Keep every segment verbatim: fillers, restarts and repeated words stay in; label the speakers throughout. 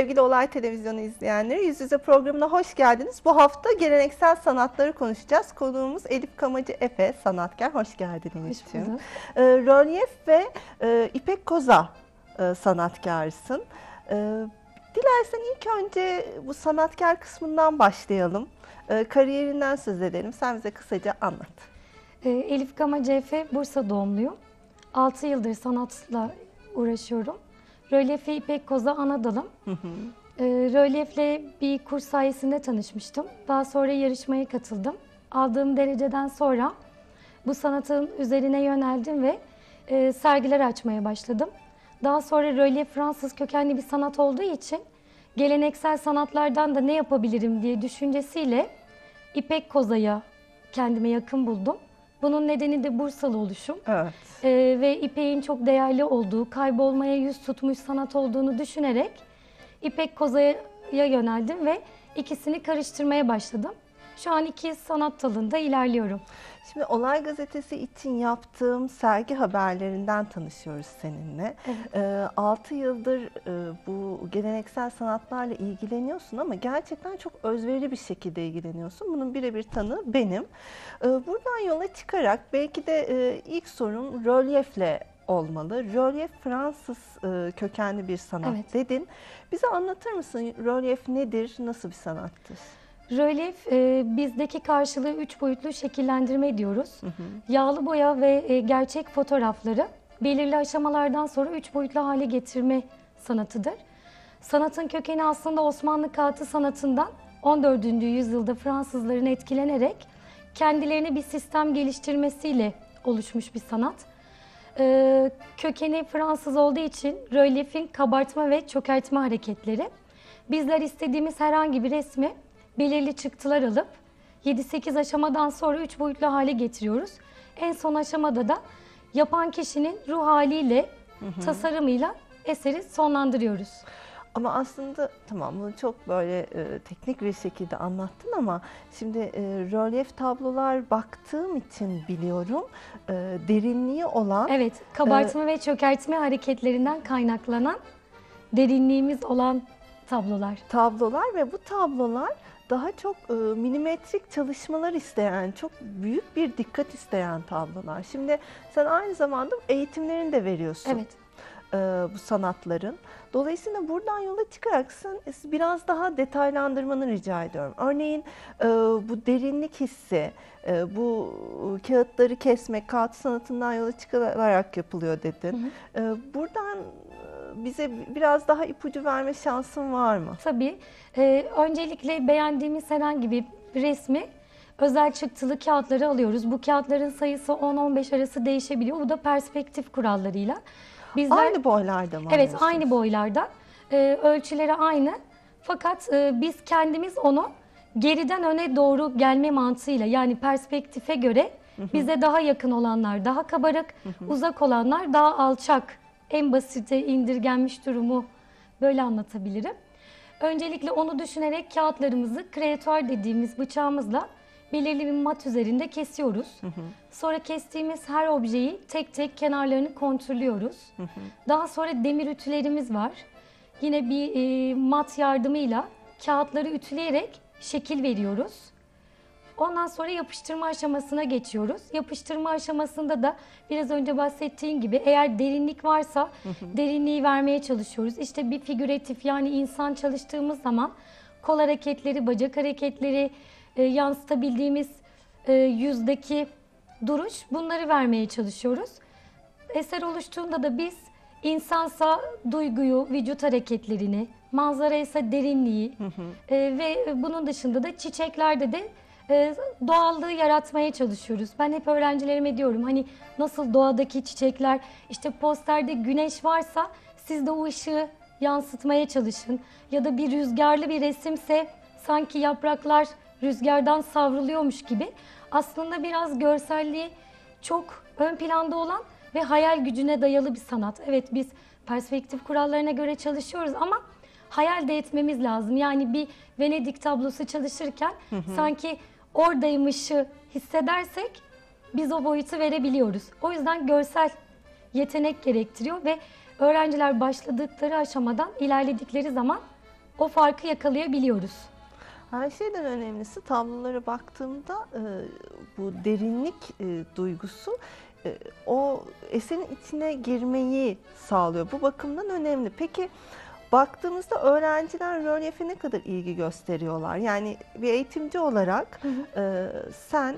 Speaker 1: Sevgili Olay Televizyonu izleyenleri, Yüz Yüze programına hoş geldiniz. Bu hafta geleneksel sanatları konuşacağız. Konuğumuz Elif Kamacı Efe, sanatkar. Hoş geldin Elif'ciğim. E, rölyef ve e, ipek koza e, sanatkarısın. E, dilersen ilk önce bu sanatkar kısmından başlayalım. E, kariyerinden söz edelim. Sen bize kısaca anlat.
Speaker 2: E, Elif Kamacı Efe, Bursa doğumluyum. altı yıldır sanatla uğraşıyorum. Rölyef ve ipek koza ana dalım. Hı hı. E, rölyefle bir kurs sayesinde tanışmıştım. Daha sonra yarışmaya katıldım. Aldığım dereceden sonra bu sanatın üzerine yöneldim ve e, sergiler açmaya başladım. Daha sonra rölyef Fransız kökenli bir sanat olduğu için geleneksel sanatlardan da ne yapabilirim diye düşüncesiyle ipek kozaya kendime yakın buldum. Bunun nedeni de Bursalı oluşum.
Speaker 1: Evet.
Speaker 2: Ee, ve ipeğin çok değerli olduğu, kaybolmaya yüz tutmuş sanat olduğunu düşünerek ipek kozaya yöneldim ve ikisini karıştırmaya başladım. Şu an iki sanat dalında ilerliyorum.
Speaker 1: Şimdi Olay Gazetesi için yaptığım sergi haberlerinden tanışıyoruz seninle. Evet. E, altı yıldır e, bu geleneksel sanatlarla ilgileniyorsun ama gerçekten çok özverili bir şekilde ilgileniyorsun. Bunun birebir tanığı benim. E, buradan yola çıkarak belki de e, ilk sorum rölyefle olmalı. Rölyef Fransız e, kökenli bir sanat, evet, dedin. Bize anlatır mısın? Rölyef nedir? Nasıl bir sanattır?
Speaker 2: Rölyef, e, bizdeki karşılığı üç boyutlu şekillendirme diyoruz. Hı hı. Yağlı boya ve e, gerçek fotoğrafları belirli aşamalardan sonra üç boyutlu hale getirme sanatıdır. Sanatın kökeni aslında Osmanlı kağıtı sanatından on dördüncü yüzyılda Fransızların etkilenerek kendilerine bir sistem geliştirmesiyle oluşmuş bir sanat. E, kökeni Fransız olduğu için rölyefin kabartma ve çökertme hareketleri. Bizler istediğimiz herhangi bir resmi belirli çıktılar alıp yedi sekiz aşamadan sonra üç boyutlu hale getiriyoruz. En son aşamada da yapan kişinin ruh haliyle, hı hı, tasarımıyla eseri sonlandırıyoruz.
Speaker 1: Ama aslında tamam, bunu çok böyle e, teknik bir şekilde anlattın ama şimdi e, rölyef tablolar baktığım için biliyorum e, derinliği olan...
Speaker 2: Evet, kabartma e, ve çökertme hareketlerinden kaynaklanan derinliğimiz olan tablolar.
Speaker 1: Tablolar ve bu tablolar daha çok e, milimetrik çalışmalar isteyen, çok büyük bir dikkat isteyen tablolar. Şimdi sen aynı zamanda eğitimlerini de veriyorsun.
Speaker 2: Evet.
Speaker 1: E, bu sanatların. Dolayısıyla buradan yola çıkarak sen biraz daha detaylandırmanı rica ediyorum. Örneğin e, bu derinlik hissi, e, bu kağıtları kesmek, kağıt sanatından yola çıkarak yapılıyor dedin. Hı hı. E, buradan bize biraz daha ipucu verme şansın var mı?
Speaker 2: Tabii. Ee, öncelikle beğendiğimiz herhangi bir resmi özel çıktılı kağıtları alıyoruz. Bu kağıtların sayısı on on beş arası değişebiliyor. Bu da perspektif kurallarıyla.
Speaker 1: Bizler, aynı boylarda mı?
Speaker 2: Evet, aynı boylarda. Ee, ölçüleri aynı. Fakat e, biz kendimiz onu geriden öne doğru gelme mantığıyla, yani perspektife göre, hı hı, bize daha yakın olanlar daha kabarık, hı hı, uzak olanlar daha alçak. En basite indirgenmiş durumu böyle anlatabilirim. Öncelikle onu düşünerek kağıtlarımızı kreatuar dediğimiz bıçağımızla belirli bir mat üzerinde kesiyoruz. Hı hı. Sonra kestiğimiz her objeyi tek tek kenarlarını kontrolüyoruz. Hı hı. Daha sonra demir ütülerimiz var. Yine bir e, mat yardımıyla kağıtları ütüleyerek şekil veriyoruz. Ondan sonra yapıştırma aşamasına geçiyoruz. Yapıştırma aşamasında da biraz önce bahsettiğim gibi eğer derinlik varsa, hı hı, derinliği vermeye çalışıyoruz. İşte bir figüratif, yani insan çalıştığımız zaman kol hareketleri, bacak hareketleri, e, yansıtabildiğimiz e, yüzdeki duruş, bunları vermeye çalışıyoruz. Eser oluştuğunda da biz insansa duyguyu, vücut hareketlerini, manzara ise derinliği, hı hı, e, ve bunun dışında da çiçeklerde de doğallığı yaratmaya çalışıyoruz. Ben hep öğrencilerime diyorum, hani nasıl doğadaki çiçekler, işte posterde güneş varsa siz de o ışığı yansıtmaya çalışın. Ya da bir rüzgarlı bir resimse sanki yapraklar rüzgardan savruluyormuş gibi. Aslında biraz görselliği çok ön planda olan ve hayal gücüne dayalı bir sanat. Evet, biz perspektif kurallarına göre çalışıyoruz ama hayal de etmemiz lazım. Yani bir Venedik tablosu çalışırken, hı hı, sanki oradaymışı hissedersek biz o boyutu verebiliyoruz. O yüzden görsel yetenek gerektiriyor ve öğrenciler başladıkları aşamadan ilerledikleri zaman o farkı yakalayabiliyoruz.
Speaker 1: Her şeyden önemlisi tablolara baktığımda e, bu derinlik e, duygusu e, o eserin içine girmeyi sağlıyor. Bu bakımdan önemli. Peki baktığımızda öğrenciler rölyefe ne kadar ilgi gösteriyorlar? Yani bir eğitimci olarak
Speaker 2: Hı hı.
Speaker 1: e, sen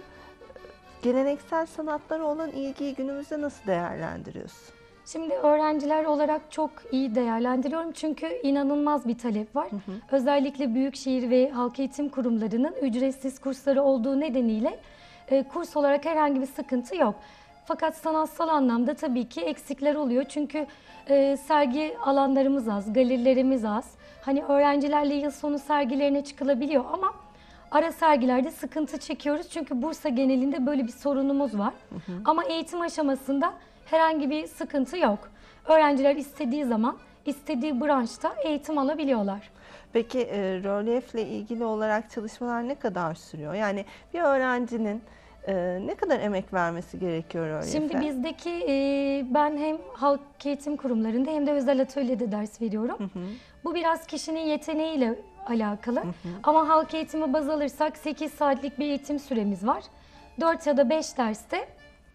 Speaker 1: geleneksel sanatlara olan ilgiyi günümüzde nasıl değerlendiriyorsun?
Speaker 2: Şimdi öğrenciler olarak çok iyi değerlendiriyorum çünkü inanılmaz bir talep var.
Speaker 1: Hı hı.
Speaker 2: Özellikle büyükşehir ve halk eğitim kurumlarının ücretsiz kursları olduğu nedeniyle e, kurs olarak herhangi bir sıkıntı yok. Fakat sanatsal anlamda tabii ki eksikler oluyor çünkü e, sergi alanlarımız az, galerilerimiz az. Hani öğrencilerle yıl sonu sergilerine çıkılabiliyor ama ara sergilerde sıkıntı çekiyoruz çünkü Bursa genelinde böyle bir sorunumuz var.
Speaker 1: Hı hı.
Speaker 2: Ama eğitim aşamasında herhangi bir sıkıntı yok. Öğrenciler istediği zaman, istediği branşta eğitim alabiliyorlar.
Speaker 1: Peki e, rölyefle ilgili olarak çalışmalar ne kadar sürüyor? Yani bir öğrencinin e, ne kadar emek vermesi gerekiyor rölyefe?
Speaker 2: Şimdi bizdeki e, ben hem halk eğitim kurumlarında hem de özel atölyede ders veriyorum.
Speaker 1: Hı hı.
Speaker 2: Bu biraz kişinin yeteneğiyle alakalı.
Speaker 1: Hı hı.
Speaker 2: Ama halk eğitimi baz alırsak sekiz saatlik bir eğitim süremiz var. dört ya da beş derste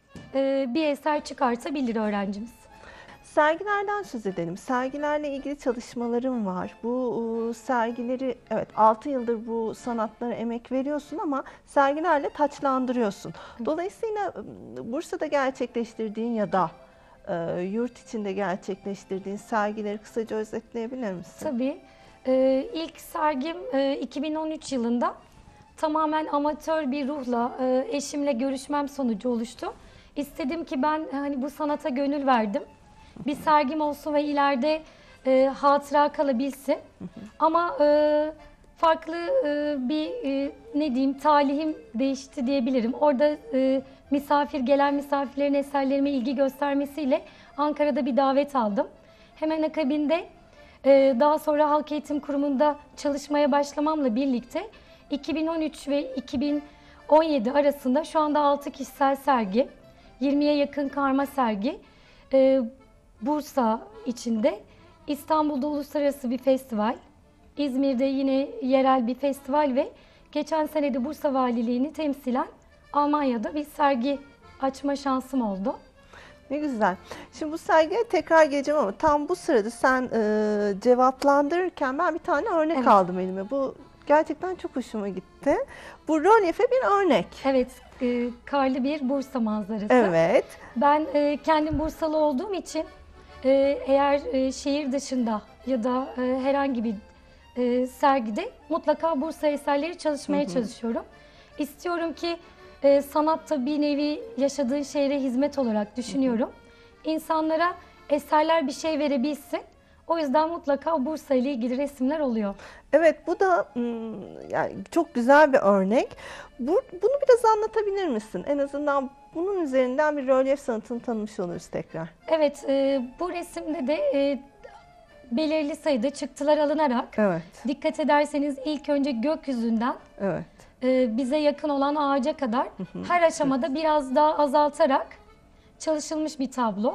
Speaker 2: e, bir eser çıkartabilir öğrencimiz.
Speaker 1: Sergilerden söz edelim. Sergilerle ilgili çalışmalarım var. Bu e, sergileri, evet altı yıldır bu sanatlara emek veriyorsun ama sergilerle taçlandırıyorsun. Dolayısıyla e, Bursa'da gerçekleştirdiğin ya da e, yurt içinde gerçekleştirdiğin sergileri kısaca özetleyebilir misin?
Speaker 2: Tabii. Ee, ilk sergim e, iki bin on üç yılında tamamen amatör bir ruhla e, eşimle görüşmem sonucu oluştu. İstedim ki ben hani bu sanata gönül verdim. Bir sergim olsun ve ileride e, hatıra kalabilsin. Ama e, farklı e, bir e, ne diyeyim talihim değişti diyebilirim. Orada e, misafir gelen misafirlerin eserlerime ilgi göstermesiyle Ankara'da bir davet aldım. Hemen akabinde e, daha sonra Halk Eğitim Kurumu'nda çalışmaya başlamamla birlikte iki bin on üç ve iki bin on yedi arasında şu anda altı kişisel sergi, yirmiye yakın karma sergi, e, Bursa içinde, İstanbul'da uluslararası bir festival, İzmir'de yine yerel bir festival ve geçen sene de Bursa Valiliğini temsilen Almanya'da bir sergi açma şansım oldu.
Speaker 1: Ne güzel. Şimdi bu sergiye tekrar geleceğim ama tam bu sırada sen e, cevaplandırırken ben bir tane örnek
Speaker 2: Evet.
Speaker 1: aldım elime. Bu gerçekten çok hoşuma gitti. Bu rölyefe bir örnek.
Speaker 2: Evet, e, karlı bir Bursa manzarası.
Speaker 1: Evet.
Speaker 2: Ben e, kendim Bursalı olduğum için e, eğer e, şehir dışında ya da e, herhangi bir e, sergide mutlaka Bursa eserleri çalışmaya
Speaker 1: Hı hı.
Speaker 2: çalışıyorum. İstiyorum ki e, sanatta bir nevi yaşadığın şehre hizmet olarak düşünüyorum. İnsanlara eserler bir şey verebilsin. O yüzden mutlaka Bursa ile ilgili resimler oluyor.
Speaker 1: Evet, bu da hmm, yani çok güzel bir örnek. Bu, bunu biraz anlatabilir misin? En azından bunun üzerinden bir rölyef sanatını tanımış oluruz tekrar.
Speaker 2: Evet, e, bu resimde de e, belirli sayıda çıktılar alınarak,
Speaker 1: Evet,
Speaker 2: dikkat ederseniz ilk önce gökyüzünden
Speaker 1: evet.
Speaker 2: e, bize yakın olan ağaca kadar her aşamada biraz daha azaltarak çalışılmış bir tablo.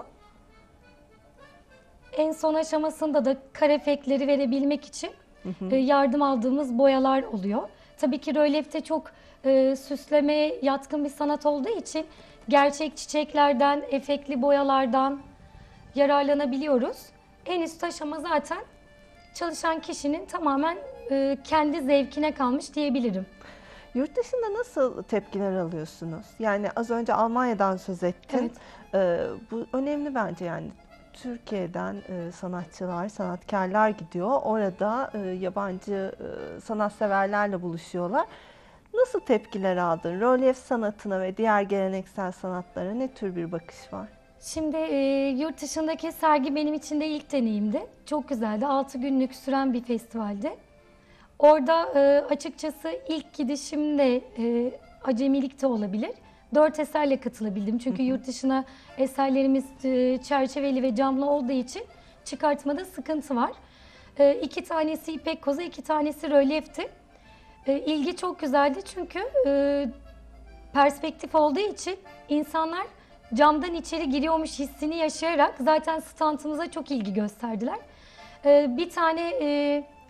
Speaker 2: En son aşamasında da kare efektleri verebilmek için e, yardım aldığımız boyalar oluyor. Tabii ki rölyefte çok e, süslemeye yatkın bir sanat olduğu için gerçek çiçeklerden, efektli boyalardan yararlanabiliyoruz. En üst aşama zaten çalışan kişinin tamamen e, kendi zevkine kalmış diyebilirim.
Speaker 1: Yurt dışında nasıl tepkiler alıyorsunuz? Yani az önce Almanya'dan söz ettin.
Speaker 2: Evet.
Speaker 1: Ee, bu önemli bence yani. Türkiye'den e, sanatçılar, sanatkarlar gidiyor. Orada e, yabancı e, sanatseverlerle buluşuyorlar. Nasıl tepkiler aldın? Rölyef sanatına ve diğer geleneksel sanatlara ne tür bir bakış var?
Speaker 2: Şimdi e, yurt dışındaki sergi benim için de ilk deneyimdi. Çok güzeldi. altı günlük süren bir festivaldi. Orada e, açıkçası ilk gidişimde e, acemilik de olabilir. Dört eserle katılabildim. Çünkü yurt dışına eserlerimiz e, çerçeveli ve camlı olduğu için çıkartmada sıkıntı var. E, iki tanesi ipek koza, iki tanesi rölyefti. E, ilgi çok güzeldi çünkü e, perspektif olduğu için insanlar camdan içeri giriyormuş hissini yaşayarak zaten standımıza çok ilgi gösterdiler. E, bir tane e,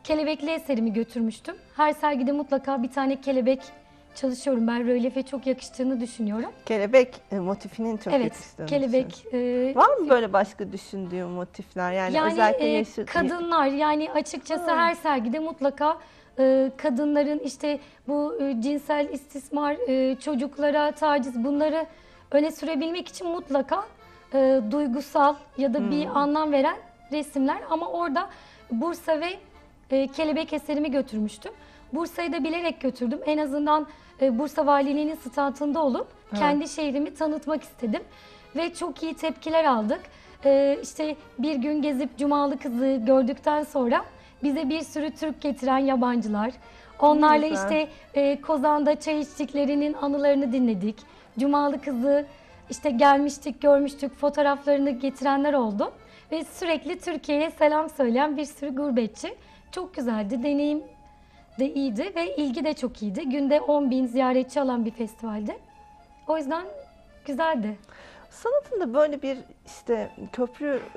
Speaker 2: kelebekli eserimi götürmüştüm. Her sergide mutlaka bir tane kelebek çalışıyorum. Ben rölyefe çok yakıştığını düşünüyorum.
Speaker 1: Kelebek e, motifinin çok
Speaker 2: Evet,
Speaker 1: yakıştığını
Speaker 2: kelebek.
Speaker 1: düşünüyorum.
Speaker 2: E,
Speaker 1: Var mı böyle başka düşündüğün motifler? Yani,
Speaker 2: yani
Speaker 1: özellikle
Speaker 2: e,
Speaker 1: yaşı...
Speaker 2: kadınlar, yani açıkçası
Speaker 1: Ha.
Speaker 2: her sergide mutlaka e, kadınların işte bu e, cinsel istismar, e, çocuklara taciz, bunları öne sürebilmek için mutlaka e, duygusal ya da bir
Speaker 1: Hmm.
Speaker 2: anlam veren resimler. Ama orada Bursa ve e, kelebek eserimi götürmüştüm. Bursa'yı da bilerek götürdüm. En azından e, Bursa Valiliği'nin standında olup
Speaker 1: Evet.
Speaker 2: kendi şehrimi tanıtmak istedim. Ve çok iyi tepkiler aldık. E, işte bir gün gezip Cumalı Kızı gördükten sonra bize bir sürü Türk getiren yabancılar. Onlarla
Speaker 1: güzel.
Speaker 2: işte e, Kozan'da çay içtiklerinin anılarını dinledik. Cumalı Kızı işte gelmiştik, görmüştük, fotoğraflarını getirenler oldu. Ve sürekli Türkiye'ye selam söyleyen bir sürü gurbetçi. Çok güzeldi, deneyim de iyiydi ve ilgi de çok iyiydi. Günde on bin ziyaretçi alan bir festivaldi. O yüzden güzeldi.
Speaker 1: Sanatın da böyle bir işte köprü e,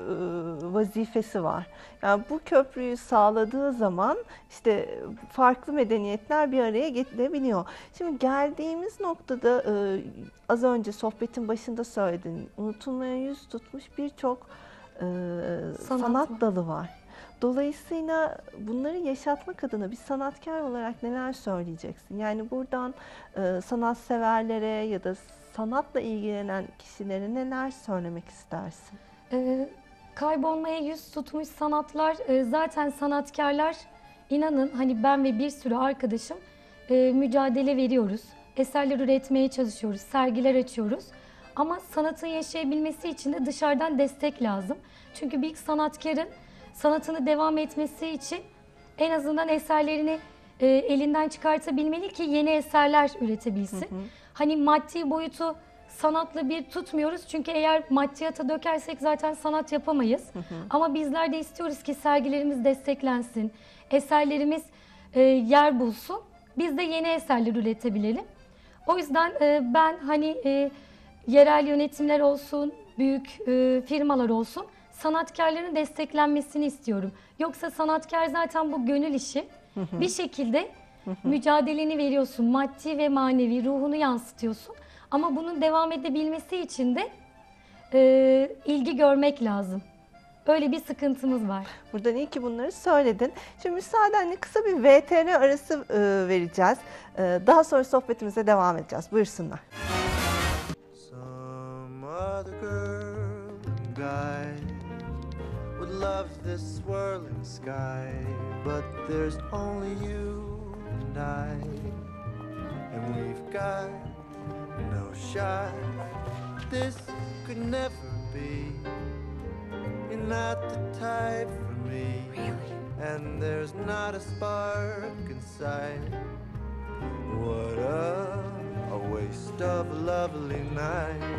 Speaker 1: vazifesi var. Yani bu köprüyü sağladığı zaman işte farklı medeniyetler bir araya getirebiliyor. Şimdi geldiğimiz noktada e, az önce sohbetin başında söyledin. Unutulmaya yüz tutmuş birçok e,
Speaker 2: Sanat
Speaker 1: sanat
Speaker 2: var.
Speaker 1: dalı var. Dolayısıyla bunları yaşatmak adına bir sanatkar olarak neler söyleyeceksin? Yani buradan e, sanatseverlere ya da sanatla ilgilenen kişilere neler söylemek istersin?
Speaker 2: Ee, kaybolmaya yüz tutmuş sanatlar, e, zaten sanatkarlar, inanın hani ben ve bir sürü arkadaşım e, mücadele veriyoruz. Eserler üretmeye çalışıyoruz, sergiler açıyoruz. Ama sanatın yaşayabilmesi için de dışarıdan destek lazım. Çünkü bir sanatkarın sanatını devam etmesi için en azından eserlerini e, elinden çıkartabilmeli ki yeni eserler üretebilsin. Hı hı. Hani maddi boyutu sanatla bir tutmuyoruz. Çünkü eğer maddiyata dökersek zaten sanat yapamayız. Hı hı. Ama bizler de istiyoruz ki sergilerimiz desteklensin, eserlerimiz e, yer bulsun. Biz de yeni eserler üretebilelim. O yüzden e, ben hani e, yerel yönetimler olsun, büyük e, firmalar olsun, sanatkarların desteklenmesini istiyorum. Yoksa sanatkar zaten bu gönül işi. Hı hı. Bir şekilde hı hı. mücadeleni veriyorsun, maddi ve manevi ruhunu yansıtıyorsun. Ama bunun devam edebilmesi için de e, ilgi görmek lazım. Öyle bir sıkıntımız var.
Speaker 1: Buradan iyi ki bunları söyledin. Şimdi müsaadenle kısa bir V T R arası e, vereceğiz. E, daha sonra sohbetimize devam edeceğiz. Buyursunlar.
Speaker 3: Some other girl and guy would love this swirling sky, but there's only you and I, and we've got no shot. This could never be. You're not the type for me, really? And there's not a spark inside. What a, a waste of a lovely night.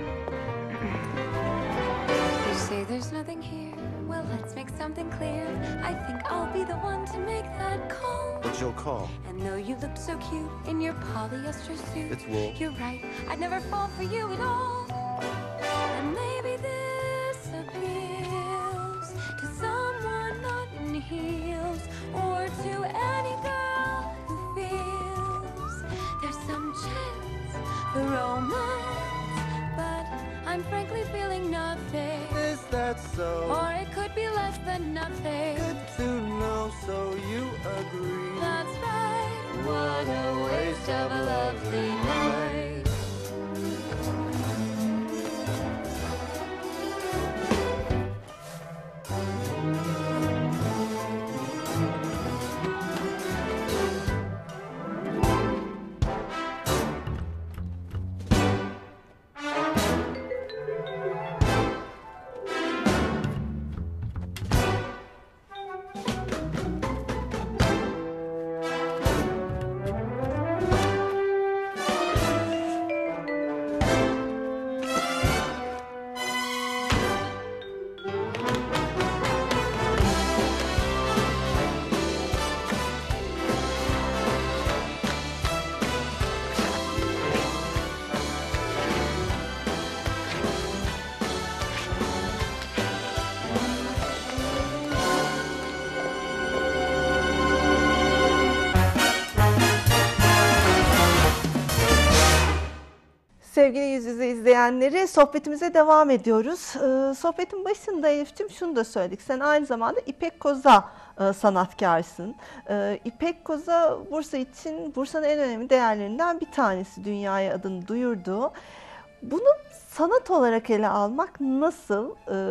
Speaker 4: You say there's nothing here. Well, let's make something clear. I think I'll be the one to make that call.
Speaker 3: But you'll call.
Speaker 4: And though you look so cute in your polyester suit,
Speaker 3: It's wool.
Speaker 4: you're right, I'd never fall for you at all. And maybe this appeals to someone not in heels, or to any girl who feels there's some chance for romance, but I'm frankly feeling nothing.
Speaker 3: Is that so?
Speaker 4: Or it could be less than nothing.
Speaker 3: Good to know, so you agree.
Speaker 4: That's right. What a waste of a lovely night.
Speaker 1: Sevgili yüz yüze izleyenleri, sohbetimize devam ediyoruz. Ee, sohbetin başında Elif'ciğim şunu da söyledik. Sen aynı zamanda İpek Koza e, sanatkarsın. Ee, İpek Koza Bursa için Bursa'nın en önemli değerlerinden bir tanesi, dünyaya adını duyurduğu. Bunu sanat olarak ele almak nasıl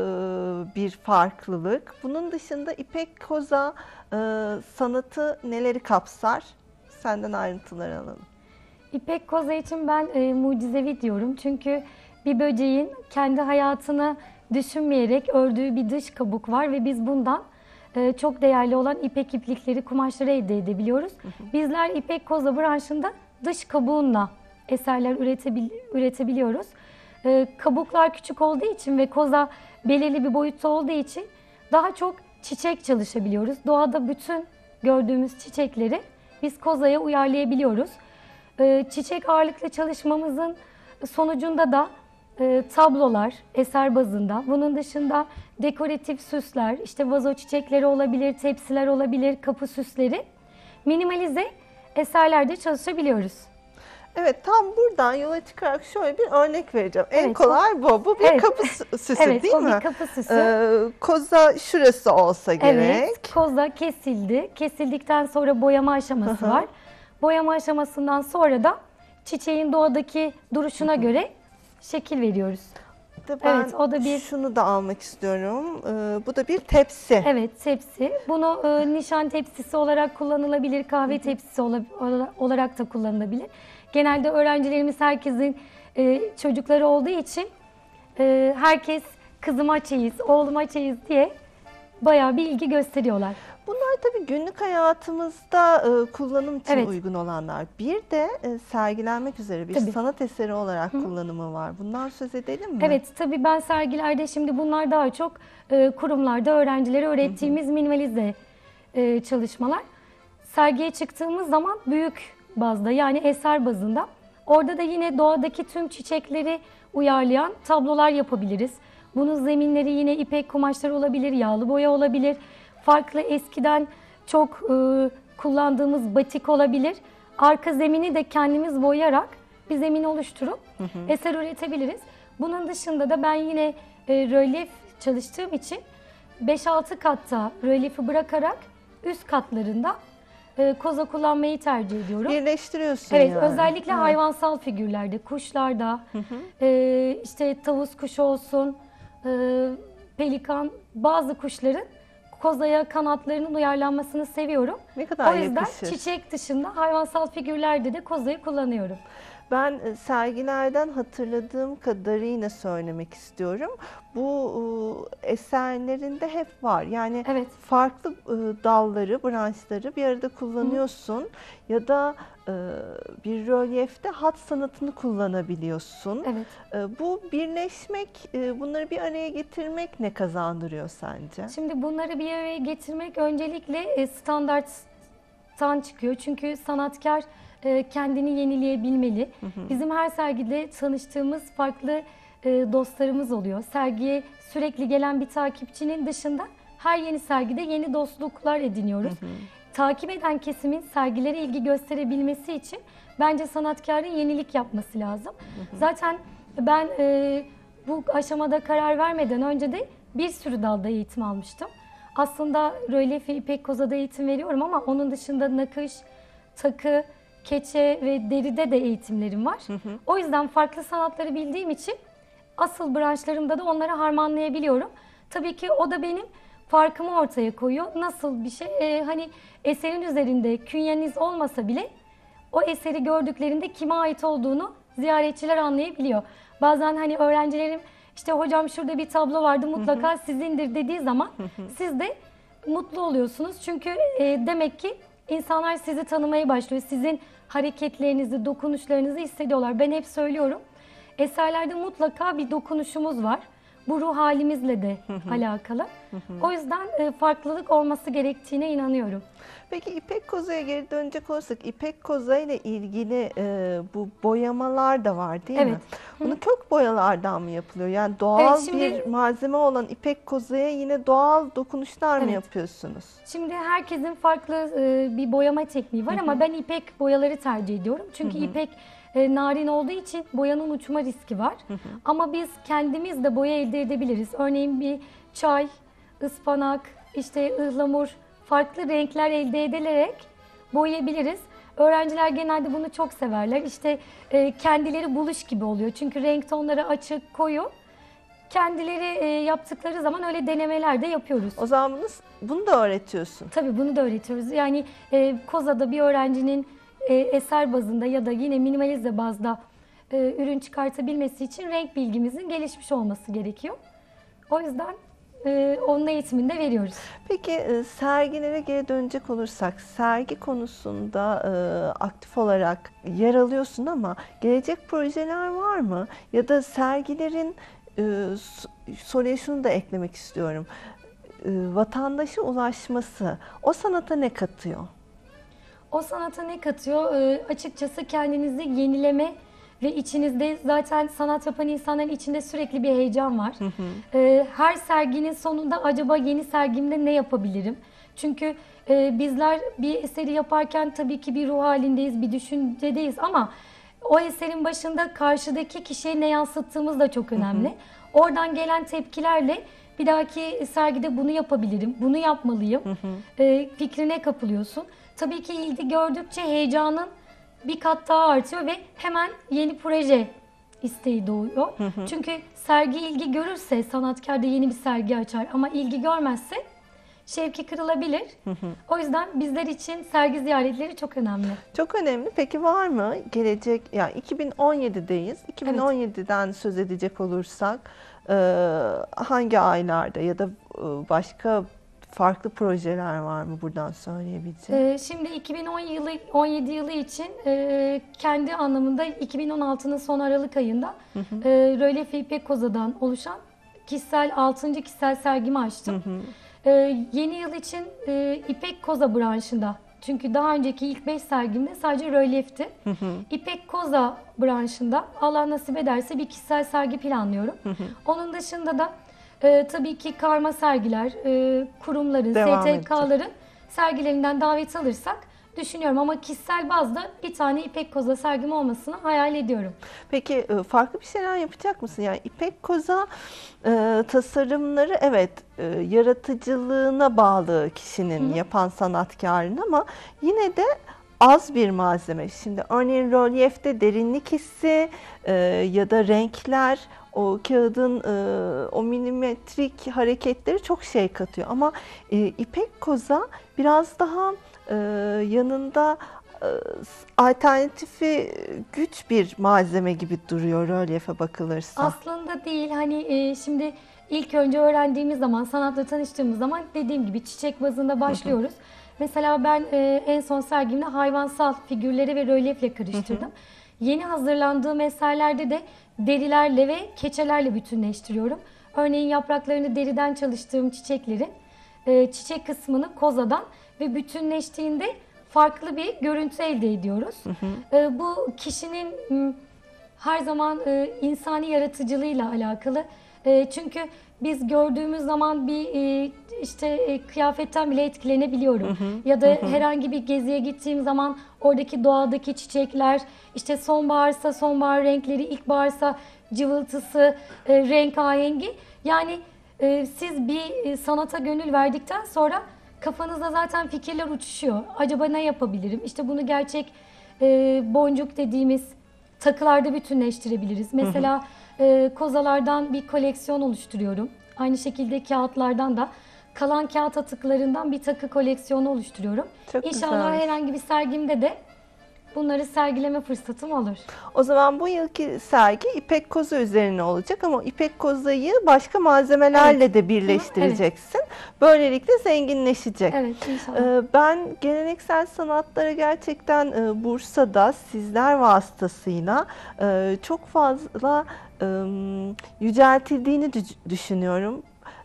Speaker 1: e, bir farklılık? Bunun dışında İpek Koza e, sanatı neleri kapsar? Senden ayrıntıları alalım.
Speaker 2: İpek Koza için ben e, mucizevi diyorum. Çünkü bir böceğin kendi hayatını düşünmeyerek ördüğü bir dış kabuk var ve biz bundan e, çok değerli olan ipek iplikleri, kumaşları elde edebiliyoruz. Hı hı. Bizler İpek Koza branşında dış kabuğunla eserler üretebil üretebiliyoruz. E, kabuklar küçük olduğu için ve koza belirli bir boyutta olduğu için daha çok çiçek çalışabiliyoruz. Doğada bütün gördüğümüz çiçekleri biz kozaya uyarlayabiliyoruz. E, çiçek ağırlıklı çalışmamızın sonucunda da e, tablolar, eser bazında, bunun dışında dekoratif süsler, işte vazo çiçekleri olabilir, tepsiler olabilir, kapı süsleri, minimalize eserlerde çalışabiliyoruz.
Speaker 1: Evet, tam buradan yola çıkarak şöyle bir örnek vereceğim. En
Speaker 2: Evet,
Speaker 1: kolay bu. Bu bir
Speaker 2: evet.
Speaker 1: kapı süsü
Speaker 2: Evet,
Speaker 1: değil
Speaker 2: o
Speaker 1: mi?
Speaker 2: bir kapı süsü.
Speaker 1: Ee, koza şurası olsa gerek.
Speaker 2: Evet, koza kesildi. Kesildikten sonra boyama aşaması
Speaker 1: Hı hı.
Speaker 2: var. Boyama aşamasından sonra da çiçeğin doğadaki duruşuna göre şekil veriyoruz.
Speaker 1: De Ben
Speaker 2: Evet, o da bir-
Speaker 1: şunu da almak istiyorum. Ee, bu da bir tepsi.
Speaker 2: Evet, tepsi. Bunu e, nişan tepsisi olarak kullanılabilir, kahve tepsisi ola- ola- olarak da kullanılabilir. Genelde öğrencilerimiz, herkesin e, çocukları olduğu için e, herkes kızıma çeyiz, oğluma çeyiz diye bayağı bir ilgi gösteriyorlar.
Speaker 1: Bunlar tabii günlük hayatımızda e, kullanım için
Speaker 2: Evet.
Speaker 1: uygun olanlar. Bir de e, sergilenmek üzere bir
Speaker 2: Tabii.
Speaker 1: sanat eseri olarak kullanımı var. Bundan söz edelim mi?
Speaker 2: Evet, tabii ben sergilerde şimdi bunlar daha çok e, kurumlarda öğrencilere öğrettiğimiz minimalize e, çalışmalar. Sergiye çıktığımız zaman büyük bazda, yani eser bazında, orada da yine doğadaki tüm çiçekleri uyarlayan tablolar yapabiliriz. Bunun zeminleri yine ipek kumaşları olabilir, yağlı boya olabilir. Farklı eskiden çok e, kullandığımız batik olabilir. Arka zemini de kendimiz boyayarak bir zemin oluşturup eser üretebiliriz. Bunun dışında da ben yine e, rölyef çalıştığım için beş altı katta rölyefi bırakarak üst katlarında e, koza kullanmayı tercih ediyorum.
Speaker 1: Birleştiriyorsun
Speaker 2: Evet,
Speaker 1: yani.
Speaker 2: özellikle
Speaker 1: Evet.
Speaker 2: hayvansal figürlerde, kuşlarda, e, işte tavus kuşu olsun, e, pelikan, bazı kuşların kozaya kanatlarının uyarlanmasını seviyorum.
Speaker 1: Ne kadar
Speaker 2: O yüzden
Speaker 1: yakışır.
Speaker 2: çiçek dışında hayvansal figürlerde de kozayı kullanıyorum.
Speaker 1: Ben e, sergilerden hatırladığım kadarıyla söylemek istiyorum. Bu e, eserlerinde hep var. Yani
Speaker 2: Evet.
Speaker 1: farklı e, dalları, branşları bir arada kullanıyorsun. Ya da e, bir rölyefte hat sanatını kullanabiliyorsun.
Speaker 2: Evet.
Speaker 1: E, bu birleşmek, e, bunları bir araya getirmek ne kazandırıyor sence?
Speaker 2: Şimdi bunları bir araya getirmek öncelikle e, standarttan çıkıyor. Çünkü sanatkar e, kendini yenileyebilmeli. Bizim her sergide tanıştığımız farklı e, dostlarımız oluyor. Sergiye sürekli gelen bir takipçinin dışında her yeni sergide yeni dostluklar ediniyoruz. Takip eden kesimin sergilere ilgi gösterebilmesi için bence sanatkarın yenilik yapması lazım. Zaten ben e, bu aşamada karar vermeden önce de bir sürü dalda eğitim almıştım. Aslında rölyef ve ipek kozada eğitim veriyorum ama onun dışında nakış, takı, keçe ve deride de eğitimlerim var. O yüzden farklı sanatları bildiğim için asıl branşlarımda da onları harmanlayabiliyorum. Tabii ki o da benim farkımı ortaya koyuyor. Nasıl bir şey? Ee, hani eserin üzerinde künyeniz olmasa bile o eseri gördüklerinde kime ait olduğunu ziyaretçiler anlayabiliyor. Bazen hani öğrencilerim işte hocam şurada bir tablo vardı mutlaka sizindir dediği zaman siz de mutlu oluyorsunuz. Çünkü e, demek ki insanlar sizi tanımaya başlıyor. Sizin hareketlerinizi, dokunuşlarınızı hissediyorlar. Ben hep söylüyorum. Eserlerde mutlaka bir dokunuşumuz var. Bu ruh halimizle de alakalı. O yüzden e, farklılık olması gerektiğine inanıyorum.
Speaker 1: Peki İpek Koza'ya geri dönecek olursak, İpek Koza ile ilgili e, bu boyamalar da var değil mi?
Speaker 2: Evet.
Speaker 1: Bunu kök boyalardan mı yapılıyor? Yani doğal
Speaker 2: Evet, şimdi-
Speaker 1: bir malzeme olan İpek Koza'ya yine doğal dokunuşlar mı
Speaker 2: Evet.
Speaker 1: yapıyorsunuz?
Speaker 2: Şimdi herkesin farklı e, bir boyama tekniği var ama ben ipek boyaları tercih ediyorum. Çünkü ipek e, narin olduğu için boyanın uçma riski var. Ama biz kendimiz de boya elde edebiliriz. Örneğin bir çay, ıspanak, işte ıhlamur, farklı renkler elde edilerek boyayabiliriz. Öğrenciler genelde bunu çok severler. İşte e, kendileri buluş gibi oluyor. Çünkü renk tonları açık, koyu. Kendileri e, yaptıkları zaman öyle denemeler de yapıyoruz.
Speaker 1: O zaman bunu, bunu da öğretiyorsun.
Speaker 2: Tabii bunu da öğretiyoruz. Yani e, Koza'da bir öğrencinin e, eser bazında ya da yine minimalize bazda e, ürün çıkartabilmesi için renk bilgimizin gelişmiş olması gerekiyor. O yüzden e, onun eğitimini de veriyoruz.
Speaker 1: Peki e, sergilere geri dönecek olursak, sergi konusunda e, aktif olarak yer alıyorsun ama gelecek projeler var mı? Ya da sergilerin, e, s- soruya şunu da eklemek istiyorum. E, vatandaşa ulaşması, o sanata ne katıyor?
Speaker 2: O sanata ne katıyor? E, açıkçası kendinizi yenileme ve içinizde zaten sanat yapan insanların içinde sürekli bir heyecan var. E, her serginin sonunda acaba yeni sergimde ne yapabilirim? Çünkü e, bizler bir eseri yaparken tabii ki bir ruh halindeyiz, bir düşüncedeyiz ama o eserin başında karşıdaki kişiye ne yansıttığımız da çok önemli. Oradan gelen tepkilerle bir dahaki sergide bunu yapabilirim, bunu yapmalıyım e, fikrine kapılıyorsun. Tabii ki ilgi gördükçe heyecanın bir kat daha artıyor ve hemen yeni proje isteği doğuyor. Çünkü sergi ilgi görürse sanatkar da yeni bir sergi açar ama ilgi görmezse şevki kırılabilir. O yüzden bizler için sergi ziyaretleri çok önemli.
Speaker 1: Çok önemli. Peki var mı gelecek, yani iki bin on yedideyiz. iki bin on yediden söz edecek olursak e, hangi aylarda ya da e, başka farklı projeler var mı buradan söyleyebileceğim?
Speaker 2: Ee, şimdi iki bin on yılı on yedi yılı için e, kendi anlamında iki bin on altının son Aralık ayında e, Rölyef İpek Koza'dan oluşan kişisel altıncı kişisel sergimi açtım. E, yeni yıl için e, İpek Koza branşında. Çünkü daha önceki ilk beş sergimde sadece rölyefti. İpek Koza branşında Allah nasip ederse bir kişisel sergi planlıyorum. Onun dışında da e, tabii ki karma sergiler, e, kurumların,
Speaker 1: Devam
Speaker 2: S T K'ların sergilerinden davet alırsak düşünüyorum ama kişisel bazda bir tane İpek Koza sergim olmasını hayal ediyorum.
Speaker 1: Peki e, farklı bir şeyler yapacak mısın? Yani İpek Koza e, tasarımları evet e, yaratıcılığına bağlı kişinin, yapan sanatkarın ama yine de az bir malzeme. Şimdi örneğin rölyefte derinlik hissi e, ya da renkler o kağıdın e, o milimetrik hareketleri çok şey katıyor. Ama e, İpek Koza biraz daha e, yanında e, alternatifi güç bir malzeme gibi duruyor rölyefe bakılırsa.
Speaker 2: Aslında değil hani e, şimdi ilk önce öğrendiğimiz zaman sanatla tanıştığımız zaman dediğim gibi çiçek bazında başlıyoruz. Mesela ben e, en son sergimde hayvansal figürleri ve rölyefle karıştırdım. Yeni hazırlandığım eserlerde de derilerle ve keçelerle bütünleştiriyorum. Örneğin yapraklarını deriden çalıştığım çiçeklerin e, çiçek kısmını kozadan ve bütünleştiğinde farklı bir görüntü elde ediyoruz. E, bu kişinin m, her zaman e, insani yaratıcılığıyla alakalı. E, çünkü biz gördüğümüz zaman bir e, işte e, kıyafetten bile etkilenebiliyorum. Ya da herhangi bir geziye gittiğim zaman oradaki doğadaki çiçekler, işte sonbaharsa sonbahar renkleri, ilkbaharsa cıvıltısı, e, renk ahengi. Yani e, siz bir e, sanata gönül verdikten sonra kafanızda zaten fikirler uçuşuyor. Acaba ne yapabilirim? İşte bunu gerçek e, boncuk dediğimiz takılarda bütünleştirebiliriz. Mesela e, kozalardan bir koleksiyon oluşturuyorum. Aynı şekilde kağıtlardan da kalan kağıt atıklarından bir takı koleksiyonu oluşturuyorum.
Speaker 1: Çok
Speaker 2: İnşallah
Speaker 1: güzel.
Speaker 2: herhangi bir sergimde de bunları sergileme fırsatım olur.
Speaker 1: O zaman bu yılki sergi İpek Koza üzerine olacak ama İpek Koza'yı başka malzemelerle de birleştireceksin. Böylelikle zenginleşecek.
Speaker 2: Evet, inşallah.
Speaker 1: Ee, Ben geleneksel sanatlara gerçekten e, Bursa'da sizler vasıtasıyla e, çok fazla e, yüceltildiğini dü- düşünüyorum.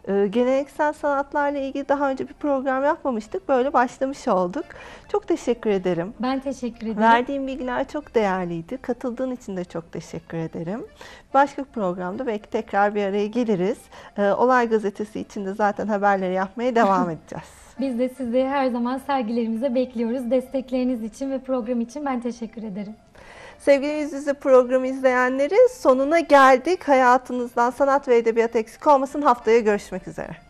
Speaker 1: Ee, geleneksel sanatlarla ilgili daha önce bir program yapmamıştık. Böyle başlamış olduk. Çok teşekkür ederim.
Speaker 2: Ben teşekkür ederim.
Speaker 1: Verdiğim bilgiler çok değerliydi. Katıldığın için de çok teşekkür ederim. Başka bir programda belki tekrar bir araya geliriz. Ee, Olay Gazetesi için de zaten haberleri yapmaya devam edeceğiz.
Speaker 2: Biz de sizi her zaman sergilerimize bekliyoruz. Destekleriniz için ve program için ben teşekkür ederim.
Speaker 1: Sevgili Yüz Yüze programı izleyenleri, sonuna geldik. Hayatınızdan sanat ve edebiyat eksik olmasın. Haftaya görüşmek üzere.